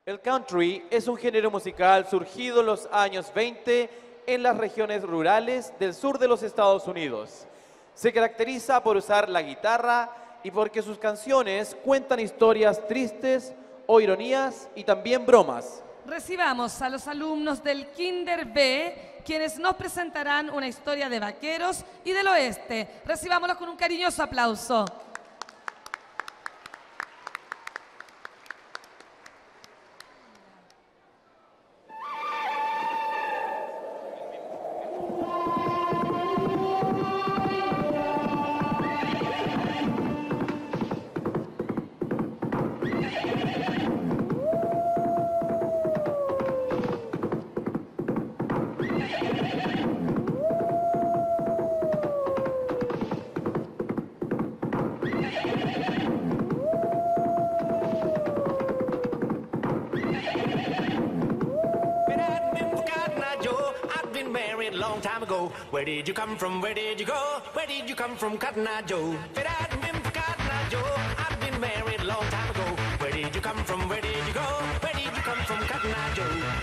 El country es un género musical surgido en los años 20 en las regiones rurales del sur de los Estados Unidos. Se caracteriza por usar la guitarra y porque sus canciones cuentan historias tristes o ironías y también bromas. Recibamos a los alumnos del Kinder B, quienes nos presentarán una historia de vaqueros y del oeste. Recibámoslos con un cariñoso aplauso. Where did you come from? Where did you go? Where did you come from, Cotton Eye Joe? If it hadn't been for Cotton Eye Joe, I'd been married a long time ago. Where did you come from? Where did you go? Where did you come from, Cotton Eye Joe?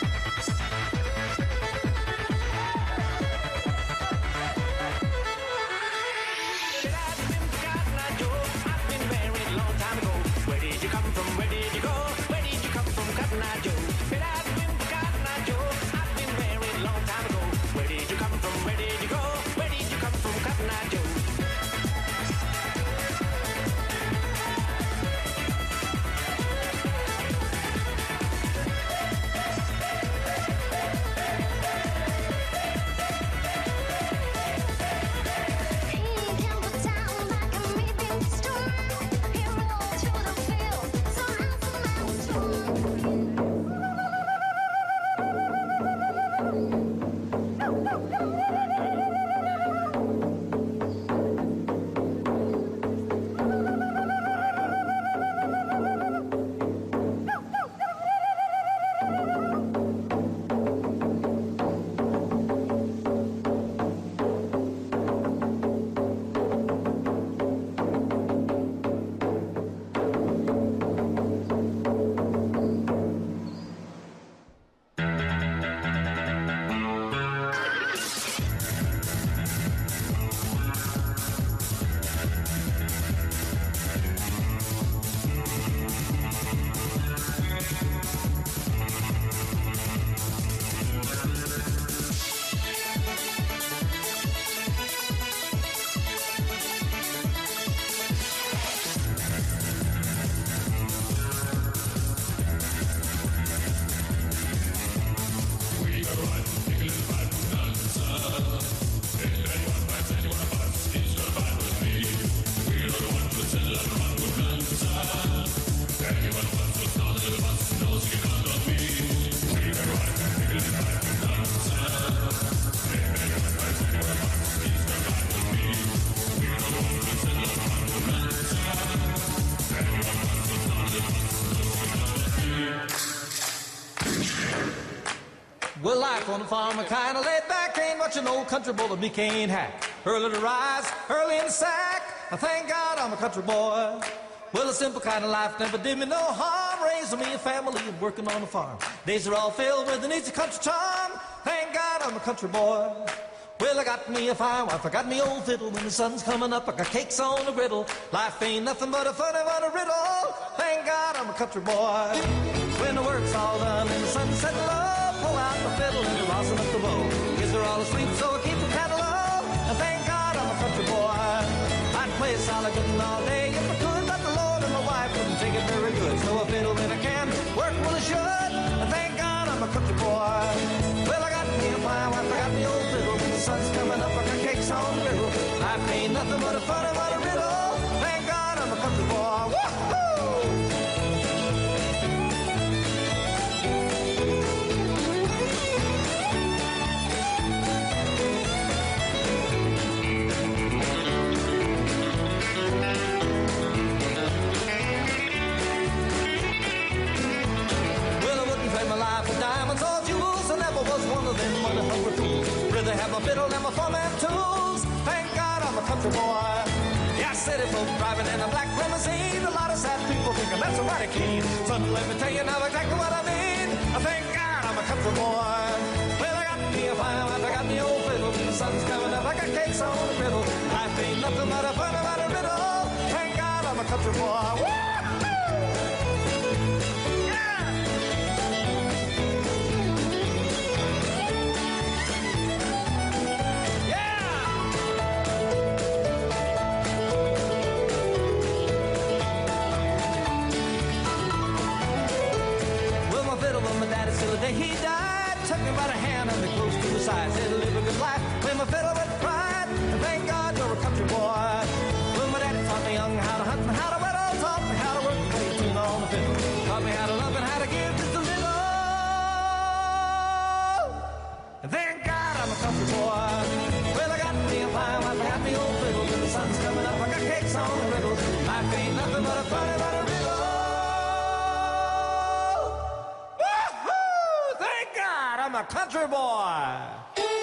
Well, life on the farm, I kinda laid back, ain't much an old country boy that me can't hack. Early to rise, early in the sack, I thank God I'm a country boy. Well, a simple kind of life never did me no harm, raising me a family and working on the farm. Days are all filled with an easy country charm, thank God I'm a country boy. Well, I got me a fine wife, I got me old fiddle, when the sun's coming up, I got cakes on the griddle. Life ain't nothing but a funny, but a riddle, thank God I'm a country boy. When the work's all done and the sun's setting low, pull out the fiddle and rosin up the bow. Kids are all asleep, so I keep the pedal low. And thank God I'm a country boy. I'd play solid good all day if I could, but the Lord and my wife wouldn't take it very good. So I fiddle when I can, work when I should. And thank God I'm a country boy. Well, I got me a fine wife, I got me old fiddle. When the sun's coming up, I got cakes on the griddle. Life ain't nothing but a funny, but a riddle. Thank God I'm a country boy. Woo-hoo! Rather have my fiddle and my four-man tools. Thank God I'm a country boy. Yes, city folk driving in a black limousine. A lot of sad people think that's a mighty keen. Son, let me tell you now exactly what I mean. I thank God I'm a country boy. Well, I got me a fine wife, I got me old fiddle. The sun's coming up, I got cakes on the griddle. Life ain't nothing but a fun about a riddle. Thank God I'm a country boy. Woo-hoo! Yeah! Well, my fiddle, my daddy, till the day he died, took me by the hand and me close to his side. Said, live a good life, play my fiddle with pride, and thank God you're a country boy. Well, my daddy taught me young how to hunt and how to whittle, taught me how to work and play a tune on the fiddle, taught me how to love and how to give just a little. And thank God I'm a country boy. Well, I got me a fine wife, I got me old fiddle, when the sun's coming up, I got cakes on the griddle. Life ain't nothing but a funny about a riddle. Woo-hoo! Thank God I'm a country boy.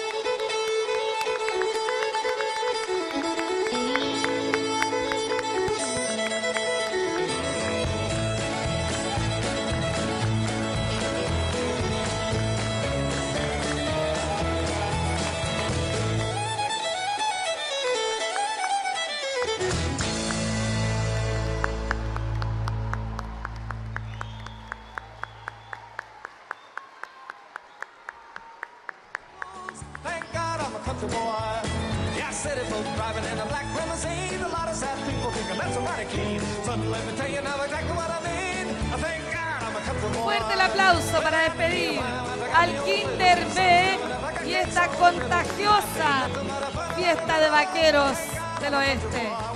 Thank God I'm a country boy. Yeah, city folk driving in a black limousine. A lot of sad people thinking that's a mighty keen. So let me tell you now exactly what I mean. Thank God I'm a country boy. Fuerte el aplauso para despedir al Kinder B y esta contagiosa fiesta de vaqueros del oeste.